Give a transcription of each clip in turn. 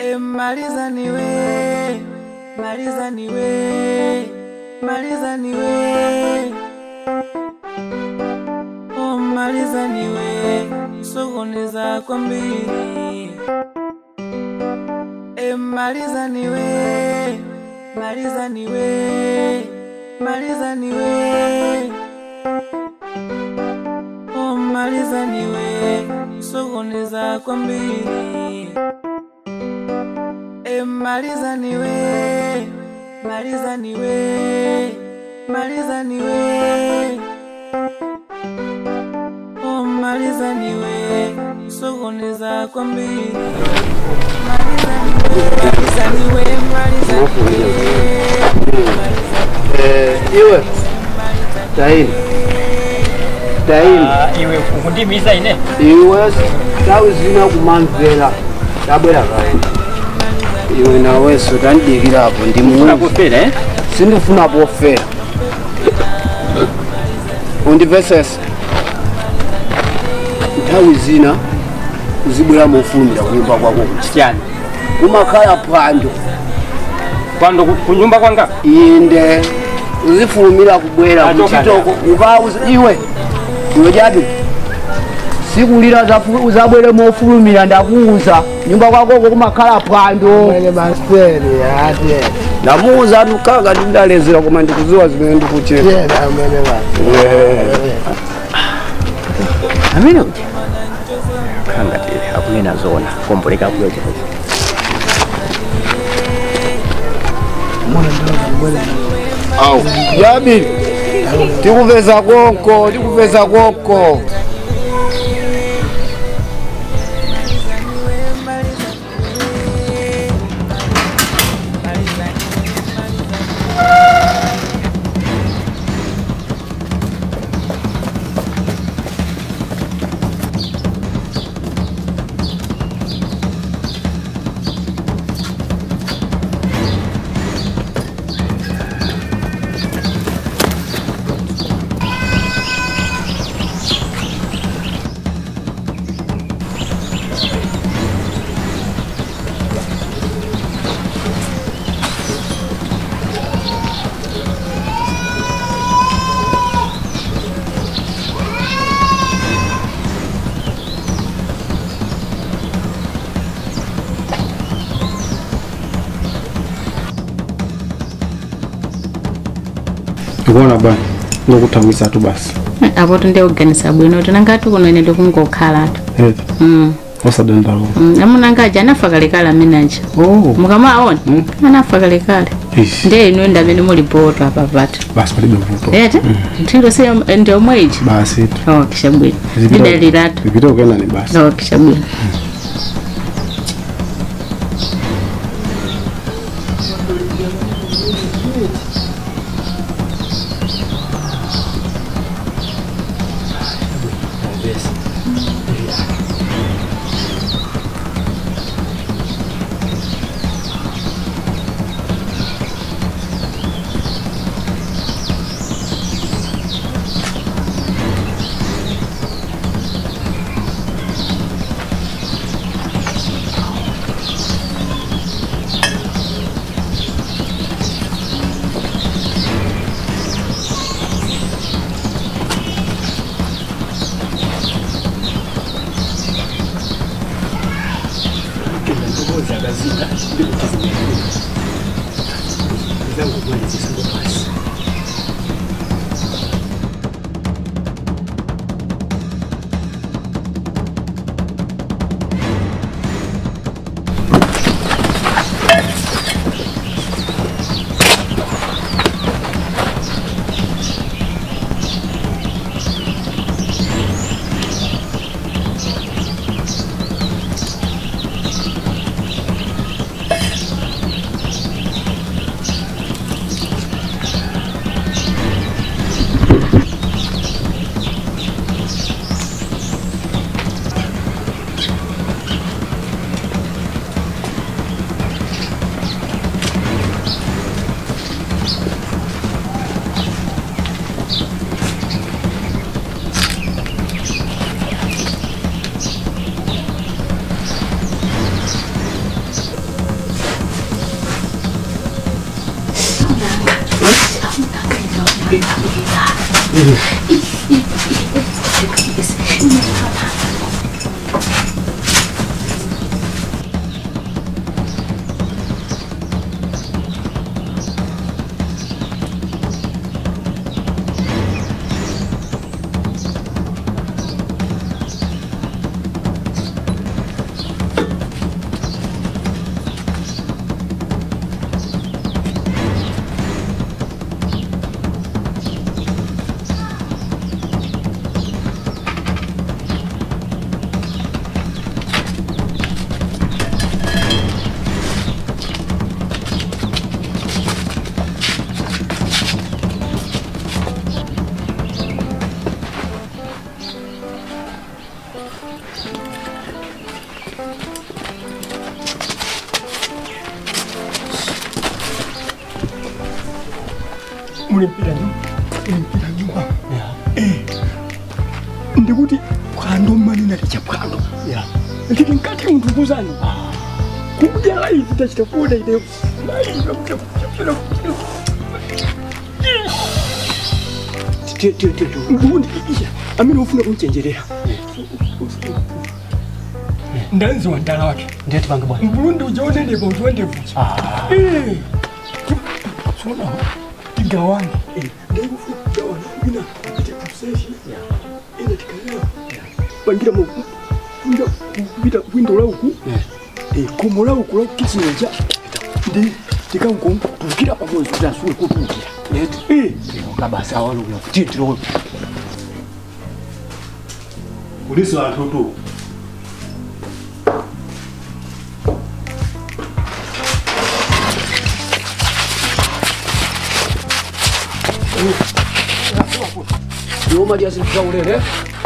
Maliza niwe, maliza niwe, maliza niwe. Oh maliza niwe, sogoneza kwa mbili. Maliza niwe, maliza niwe, maliza niwe. Oh maliza niwe, sogoneza kwa mbili. Maliza niwe, maliza niwe, maliza niwe. Oh maliza niwe, sogoneza kwa mbili. Maliza niwe, maliza niwe. Iwe Daini iwe kundimiza ine iwe tawe zina kumanzela tabwera kai iwe nawe sotandigira hapo ndi muna kufera sindifuna pofera undivesesa tawe zina uzibwera mofumira kunyumba kwako kutyani kumakhala pando kunyumba kwanga inde uzifumira kubwera kuchitoko ukauza iwe jabi sikulira uzabwere mofulumira ndakuuza nyumba kwako kumakhala pando mwene maseri ate ndamuuza tukaga ndalezera koma ndikuziwa zimene ndikuchera mwene ba amene uti kanga tele akunena zona kompoleka kuyo chiko au jabi tikuveza konko Ngona bani ngokutambisa tu basi abo tunde organisa bwino tunangatu kuno ine ndikungokhala tu osadandalo amunanga jana fakalekala menaje mukama aona ana fakalekala nde ino ndabene muri poto apa patu basi pali bvuto ntiro se ndio mweji basi kishabwino ndaliratu bibito kana ni basi kishabwino Ulimpira nyumba. Ndikuti kwando mani nalicha kwando. Ndiki nkati muntu kuzani. Kukuja live tachitafuta ide. Live kuchapira. Ngundi iya. Amina ufuna kunchenjerera. Ndanzi wandala wake. Ndeti banga bwana. Mburundi ujaone ndiko utwende vuchi. Sona. Gawani ndio gawani bina kiti kuseshi ina tikana bangira mu bita window la huku komola huku la kisinja ndi tikango tukira pamoja tudasule kutukira yetu kabasa awalo kutitiro Polisi watoto. Yo madia sinzaule eh?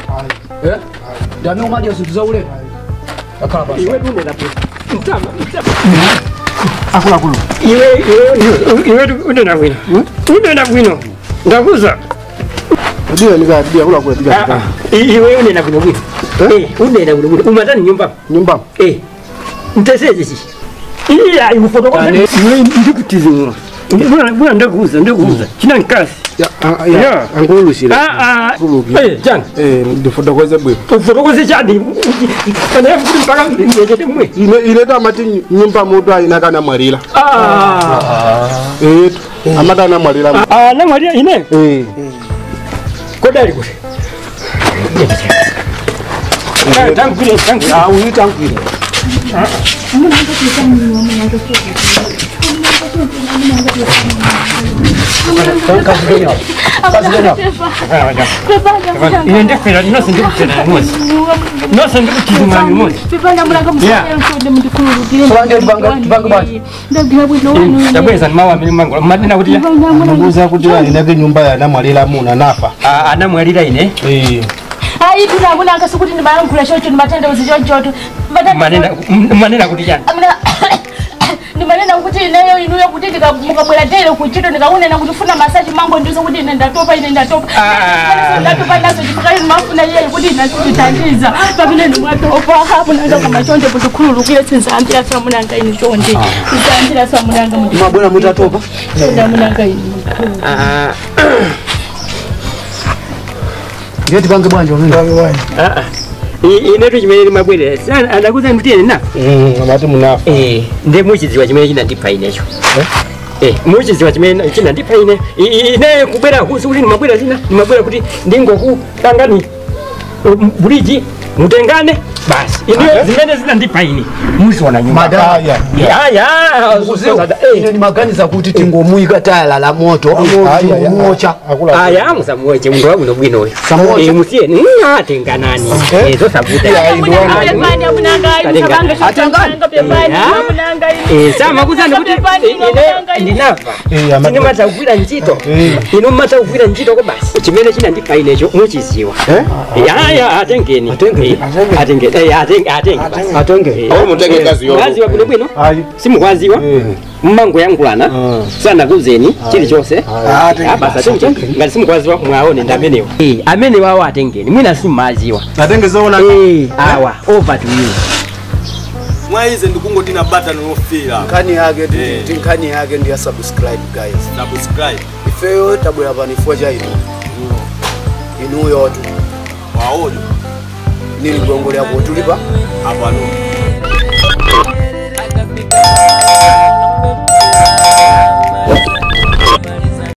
Dano madia sinzaule. Akaba. iwe dunde na pesa mtama Akula kulo. iwe unde na wino unde na wino ndakuza Ndio nikadia kula kula tiga. iwe unde na wino unde na wino umatani nyumba nteseje sisi iya ifotokoza iwe ndikutizimura Bwana ndakuuza china nkasi Ya angulushira. Jan Ndifotokoze bwe. ufotokoze chadi kana yafuti mpaka ngejete mwe Ileta mati nyumba moto aina kana marila. Amata na marila. Na Maria ine kodali kule tangu Uitangwire. Niende kwenda nose ndikutena nose nose ndikutizima nose ndabweza mawa mimango madina kuti Nguza kuti inake nyumba ya na marila muna nafa. ana mwalira ine Ai tunabona akasukuti ndibayankula chocho ndimatenda uzichocho manena kuti jana ndimanena kuti ineyo inuyo kuti mukabwera tele kuchito ndikaunena kuti funa masaji mango ndizo kuti ine ndatopa ndatopa nazo chifukani mafuna yeye kuti inazithandiza pamene ndimwatopa munanga kumachonde kuti khululukire sinzambira sa munanga ini chonde sinzambira sa munanga Mabona mutatopa. munanga ini Ngeti bange bwanje unaenda. inetu chimene mabwere anakuza mtiyeni na Amati munafa. nde muchiziwa chimene chinandipa inecho muchiziwa chimene chinandipa ine ine kubwera kusi kuti nimabwera zina nimabwera kuti ndingokutangani buliji mutengane basi ine zimene zinandipa ine muziona nyumba Madaya. Ine ni maganiza kuti tingomuyika tayala la moto muocha. aya musamuoche mundu wabuno bwino Samuocha. musiyeni atenganani ezo sabuta sama kuzana kuti ine ndinafa ine matagwira ntchito ino matagwira ntchito ko basi chimene chinandipa inecho muchiziwa aya atengeni atenge Mutenge kazi yo. waziwa bwino bwino simukwaziwa mmango yangulana sana kuzeni chili chose basa choncho ngati simukwaziwa mwaone ndamenewa amene wawo atengeni mwina simumaziwa Atenge zona. awa over to you Mwaize ndikungoti na button ofira. Nkani yake ndiya subscribe guys. Subscribe. Ifeyo tabwera pano ifo cha ino. inuyo tu waojo nili gongo lya kutulipa apano